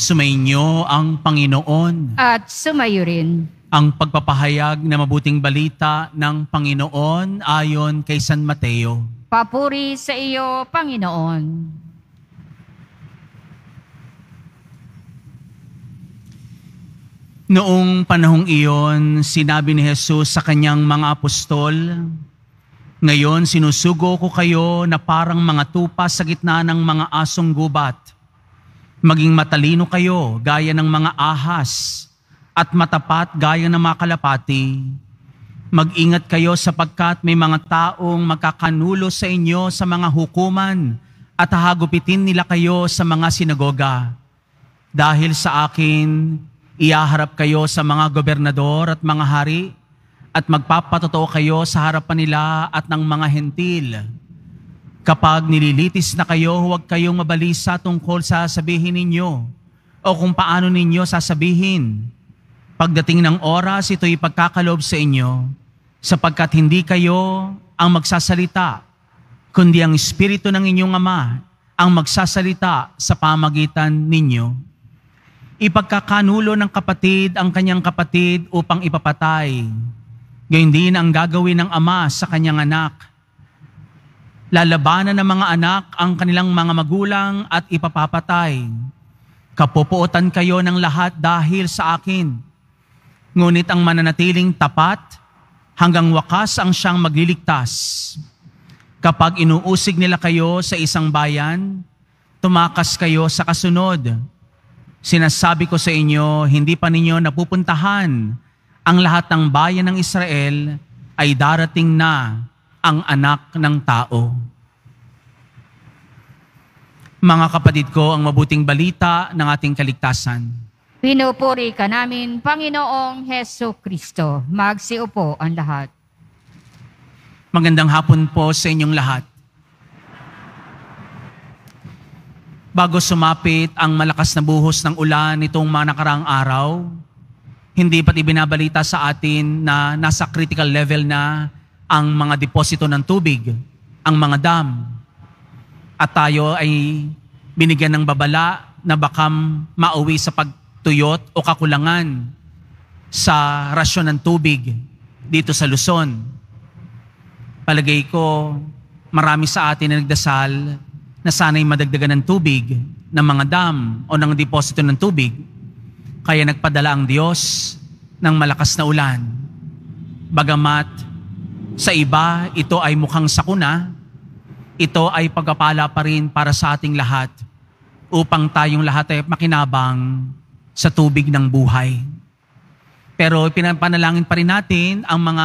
Sumainyo ang Panginoon. At sumayo rin. Ang pagpapahayag na mabuting balita ng Panginoon ayon kay San Mateo. Papuri sa iyo, Panginoon. Noong panahong iyon, sinabi ni Jesus sa kanyang mga apostol, "Ngayon sinusugo ko kayo na parang mga tupa sa gitna ng mga asong gubat. Maging matalino kayo gaya ng mga ahas at matapat gaya ng mga kalapati. Mag-ingat kayo sapagkat may mga taong magkakanulo sa inyo sa mga hukuman at hahagupitin nila kayo sa mga sinagoga. Dahil sa akin, ihaharap kayo sa mga gobernador at mga hari at magpapatotoo kayo sa harapan nila at ng mga hentil. Kapag nililitis na kayo, huwag kayong mabalisa tungkol sa sasabihin ninyo o kung paano ninyo sasabihin. Pagdating ng oras, ito'y pagkakaloob sa inyo, sapagkat hindi kayo ang magsasalita, kundi ang Espiritu ng inyong Ama ang magsasalita sa pamagitan ninyo. Ipagkakanulo ng kapatid ang kanyang kapatid upang ipapatay. Gayon din ang gagawin ng ama sa kanyang anak. Lalabanan ng mga anak ang kanilang mga magulang at ipapapatay. Kapupuotan kayo ng lahat dahil sa akin. Ngunit ang mananatiling tapat, hanggang wakas ang siyang magliligtas. Kapag inuusig nila kayo sa isang bayan, tumakas kayo sa kasunod. Sinasabi ko sa inyo, hindi pa ninyo napupuntahan ang lahat ng bayan ng Israel, ay darating na ang Anak ng Tao." Mga kapatid ko, ang mabuting balita ng ating kaligtasan. Pinupuri ka namin, Panginoong Heso Kristo. Magsiupo ang lahat. Magandang hapon po sa inyong lahat. Bago sumapit ang malakas na buhos ng ulan nitong mga nakaraang araw, hindi ba't ibinabalita sa atin na nasa critical level na ang mga deposito ng tubig, ang mga dam, at tayo ay binigyan ng babala na baka mauwi sa pagtuyot o kakulangan sa rasyon ng tubig dito sa Luzon. Palagay ko, marami sa atin na nagdasal na sana'y madagdagan ng tubig ng mga dam o ng deposito ng tubig. Kaya nagpadala ang Diyos ng malakas na ulan. Bagamat sa iba, ito ay mukhang sakuna, ito ay pagpapala pa rin para sa ating lahat upang tayong lahat ay makinabang sa tubig ng buhay. Pero pinapanalangin pa rin natin ang mga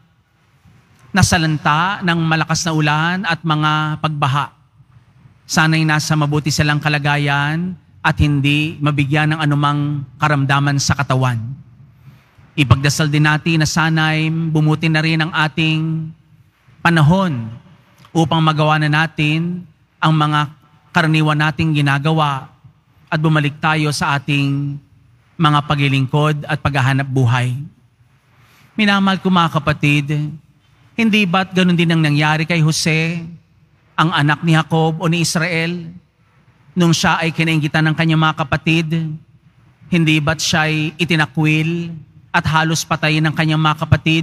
nasalanta ng malakas na ulan at mga pagbaha. Sana'y nasa mabuti silang kalagayan at hindi mabigyan ng anumang karamdaman sa katawan. Ipagdasal din natin na sana'y bumuti na rin ang ating panahon upang magawa na natin ang mga karaniwan nating ginagawa at bumalik tayo sa ating mga paglilingkod at paghahanap buhay. Minamahal ko mga kapatid, hindi ba't ganun din ang nangyari kay Jose, ang anak ni Jacob o ni Israel, nung siya ay kinainggitan ng kanyang mga kapatid? Hindi ba't siya'y itinakwil at halos patayin ng kanyang mga kapatid?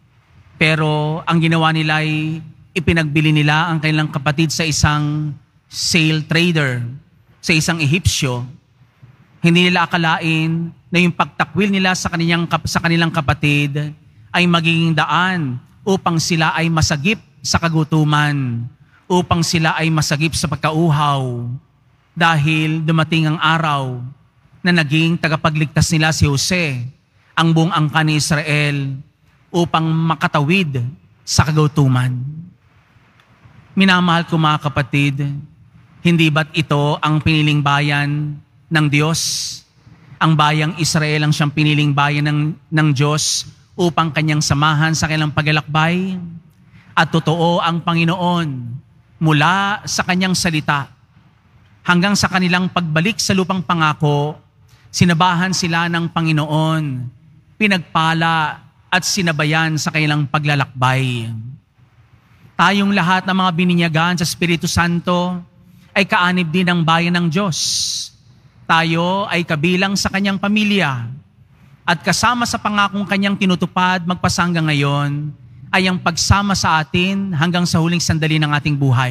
Pero ang ginawa nila ay ipinagbili nila ang kanilang kapatid sa isang sale trader, sa isang Ehipsyo. Hindi nila akalain na yung pagtakwil nila sa kanilang kapatid ay magiging daan upang sila ay masagip sa kagutuman, upang sila ay masagip sa pagkauhaw, dahil dumating ang araw na naging tagapagligtas nila si Jose, ang buong angkan ni Israel, upang makatawid sa kagutuman. Minamahal ko mga kapatid, hindi ba't ito ang piniling bayan ng Diyos? Ang bayang Israel ang siyang piniling bayan ng Diyos upang kanyang samahan sa kanilang paglalakbay? At totoo ang Panginoon mula sa kanyang salita hanggang sa kanilang pagbalik sa lupang pangako, sinabahan sila ng Panginoon, pinagpala at sinabayan sa kanilang paglalakbay. Tayong lahat ng mga bininyagan sa Espiritu Santo ay kaanib din ng bayan ng Diyos. tayo ay kabilang sa kanyang pamilya at kasama sa pangakong kanyang tinutupad magpasa hanggang ngayon ay ang pagsama sa atin hanggang sa huling sandali ng ating buhay.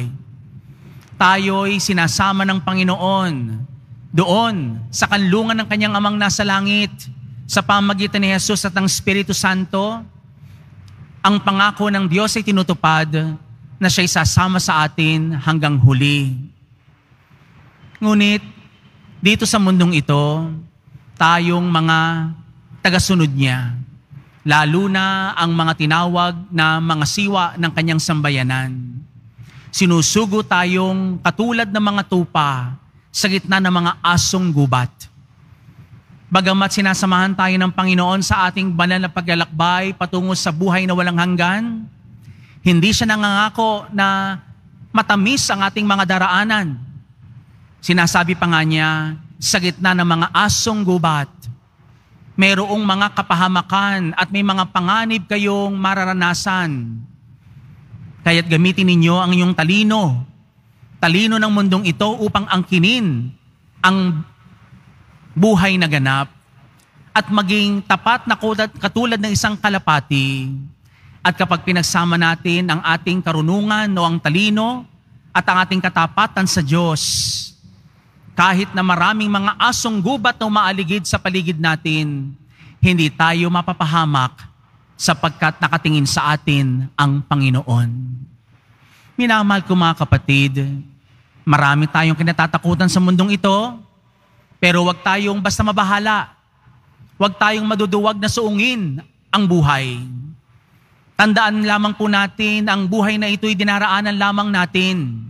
Tayo'y sinasama ng Panginoon doon sa kanlungan ng kanyang amang nasa langit sa pamagitan ni Jesus at ng Espiritu Santo. Ang pangako ng Diyos ay tinutupad na siya'y sasama sa atin hanggang huli. Ngunit dito sa mundong ito, tayong mga tagasunod niya, lalo na ang mga tinawag na mga siwa ng kanyang sambayanan. Sinusugo tayong katulad ng mga tupa sa gitna ng mga asong gubat. Bagamat sinasamahan tayo ng Panginoon sa ating banal na paglalakbay patungo sa buhay na walang hanggan, hindi siya nangangako na matamis ang ating mga daraanan. Sinasabi pa nga niya, sa gitna ng mga asong gubat, mayroong mga kapahamakan at may mga panganib kayong mararanasan. Kaya't gamitin ninyo ang inyong talino ng mundong ito upang angkinin ang buhay na ganap at maging tapat na katulad ng isang kalapati. At kapag pinagsama natin ang ating karunungan o ang talino at ang ating katapatan sa Diyos, kahit na maraming mga asong gubat na umaaligid sa paligid natin, hindi tayo mapapahamak sapagkat nakatingin sa atin ang Panginoon. Minamahal ko mga kapatid, marami tayong kinatatakutan sa mundong ito, pero huwag tayong basta mabahala. Huwag tayong maduduwag na suungin ang buhay. Tandaan lamang po natin, ang buhay na ito'y dinaraanan lamang natin.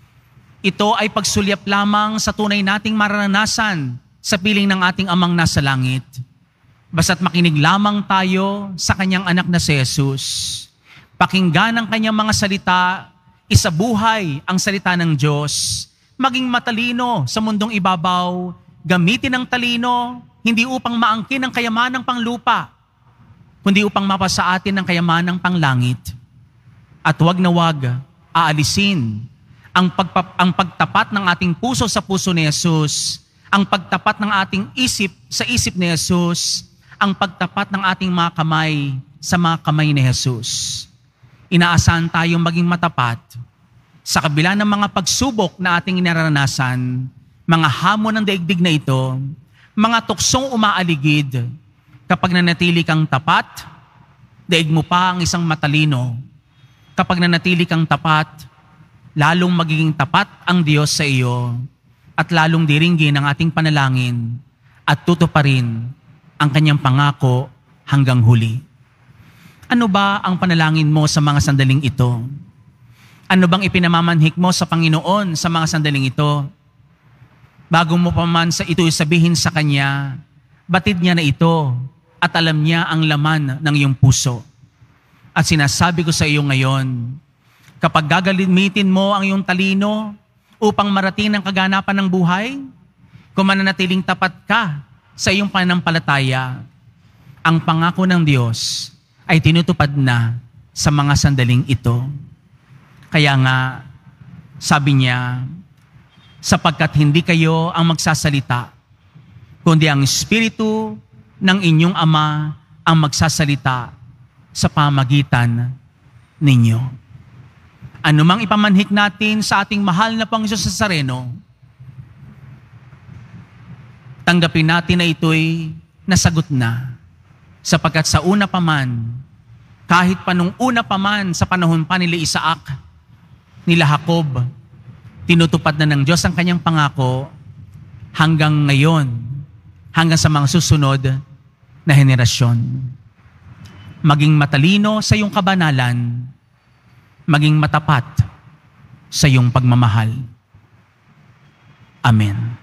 Ito ay pagsulyap lamang sa tunay nating mararanasan sa piling ng ating amang nasa langit. Basta't makinig lamang tayo sa kanyang anak na si Jesus. Pakinggan ang kanyang mga salita, isabuhay ang salita ng Diyos. Maging matalino sa mundong ibabaw, gamitin ang talino, hindi upang maangkin ang kayamanang panglupa, kundi upang mapasa atin ang kayamanang panglangit. At wag na wag aalisin ang pagtapat ng ating puso sa puso ni Jesus, ang pagtapat ng ating isip sa isip ni Jesus, ang pagtapat ng ating mga kamay sa mga kamay ni Jesus. Inaasahan tayong maging matapat sa kabila ng mga pagsubok na ating inaranasan, mga hamon ng daigdig na ito, mga tuksong umaaligid. Kapag nanatili kang tapat, daig mo pa ang isang matalino. Kapag nanatili kang tapat, lalong magiging tapat ang Diyos sa iyo at lalong diringgin ang ating panalangin at tutuparin ang kanyang pangako hanggang huli. Ano ba ang panalangin mo sa mga sandaling ito? Ano bang ipinamamanhik mo sa Panginoon sa mga sandaling ito? Bago mo pa man sa ito sabihin sa Kanya, batid niya na ito at alam niya ang laman ng iyong puso. At sinasabi ko sa iyo ngayon, kapag gagamitin mo ang iyong talino upang marating ang kaganapan ng buhay, kung mananatiling tapat ka sa iyong pananampalataya, ang pangako ng Diyos ay tinutupad na sa mga sandaling ito. Kaya nga, sabi niya, sapagkat hindi kayo ang magsasalita, kundi ang Espiritu ng inyong Ama ang magsasalita sa pamagitan ninyo. Ano mang ipamanhik natin sa ating mahal na Panginoon sa Nazareno, tanggapin natin na ito'y nasagot na. Sapagkat sa una pa man, kahit pa nung una pa man sa panahon pa nila Isaac, nila Jacob, tinutupad na ng Diyos ang kanyang pangako hanggang ngayon, hanggang sa mga susunod na henerasyon. Maging matalino sa iyong kabanalan, maging matapat sa iyong pagmamahal. Amen.